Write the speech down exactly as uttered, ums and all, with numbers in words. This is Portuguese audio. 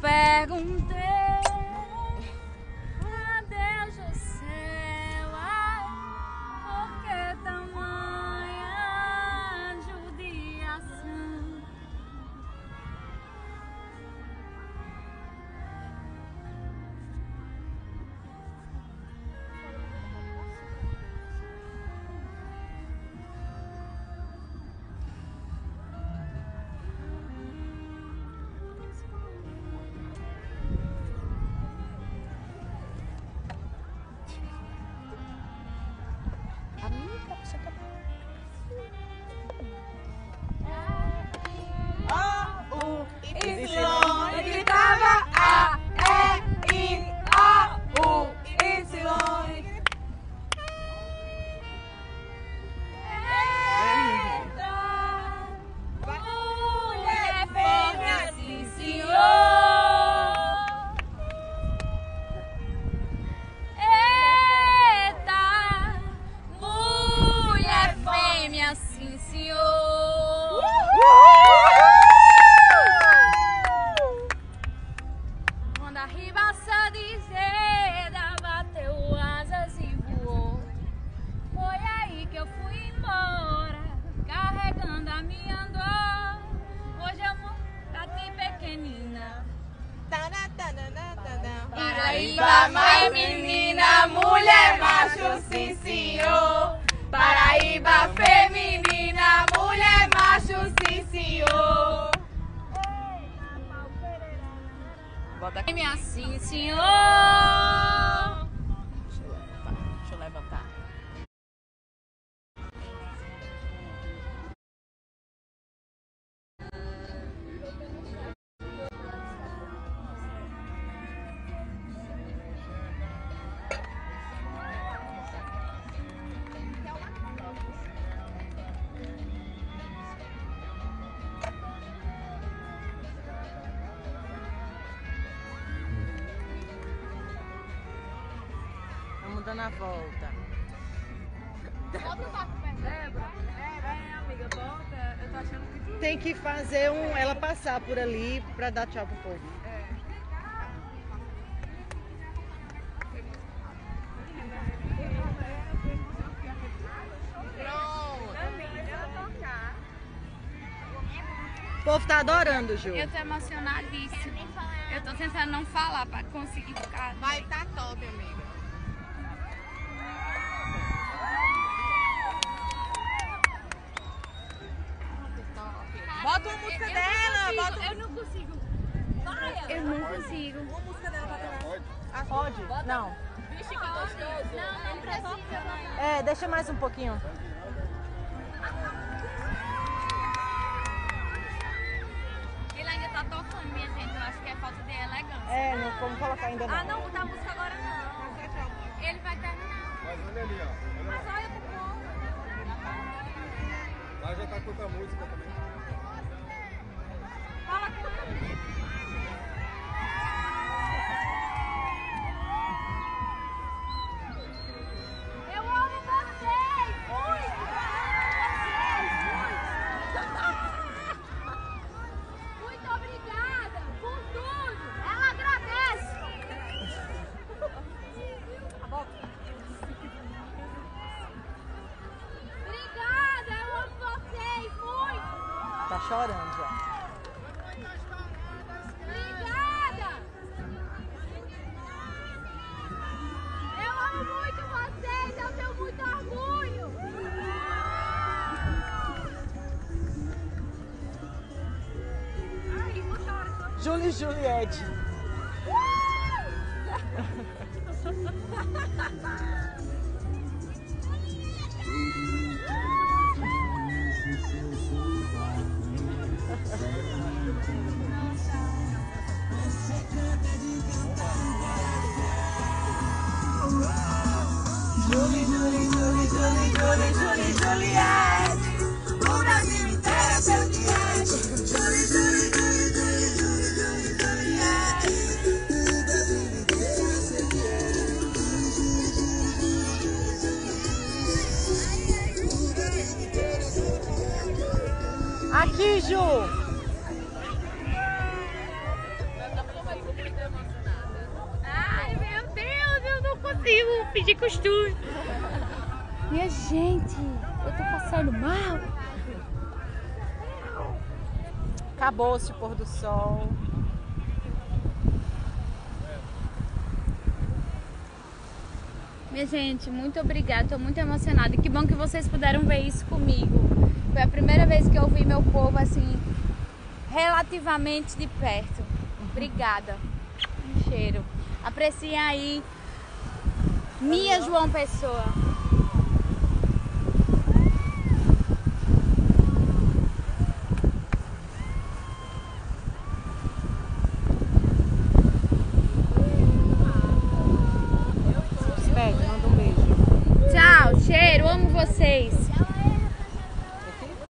perguntei a Deus do céu, ai, por que tamanha judiação? Sim, senhor. Quando a ribaça de seda bateu asas e voou, foi aí que eu fui embora, carregando a minha dor. Hoje eu moro aqui pequenina. Paraíba, mãe, menina, mulher, macho, sim, senhor. Paraíba feminina, mulher, macho, sim, senhor. Bota aqui. Minha sim, senhor. Deixa eu levantar. Deixa eu levantar. Dando a volta. Bota o barco perto. Débora, é, amiga, bota. Eu tô achando que tu... Tem que fazer um, ela passar por ali pra dar tchau pro povo. É. O povo tá adorando, Ju. Eu tô emocionadíssima. Eu tô tentando não falar pra conseguir ficar. Vai tá top, amiga. Bota uma música eu dela, não bota consigo, eu não consigo. Eu não consigo. uma música dela pra cantar. Pode? Não. Vixe, que gostoso. Não, não precisa. É, deixa mais um pouquinho. Ele ainda tá tocando, minha gente. Eu acho que é falta de elegância. É, não vamos colocar ainda não. Ah, não, botar a música agora não. Ele vai terminar. Mas olha ali, ó. Olha Mas lá. olha pro povo. Lá já tá com outra música também. Fala com ele. Eu amo vocês! Muito! Muito obrigada por tudo! Ela agradece! Obrigada! Eu amo vocês muito! Tá chorando já. Obrigada! Eu amo muito vocês, eu tenho muito orgulho! Ai, vou chorar. Júlia e Juliette. Julie, Julie, Julie, Julie, Julie, Julie, Juliette. O Brasil inteiro é Juliette. Julie, Julie, Julie, Julie, Julie, Julie, Juliette. O Brasil inteiro é Juliette. Aqui, Ju. Brasil, pedir costume. Minha gente, eu tô passando mal. Acabou-se o pôr do sol. Minha gente, muito obrigada, tô muito emocionada. Que bom que vocês puderam ver isso comigo. Foi a primeira vez que eu vi meu povo assim, relativamente de perto. Obrigada. Um cheiro. Apreciem aí minha João Pessoa. Pede, manda um beijo. Tchau, cheiro, amo vocês.